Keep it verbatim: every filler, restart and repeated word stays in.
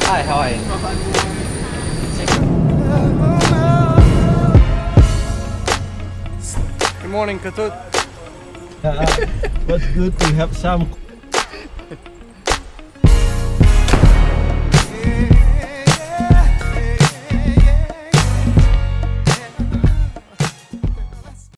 Hi, how are you? Good morning, Katut. Uh, but good to have some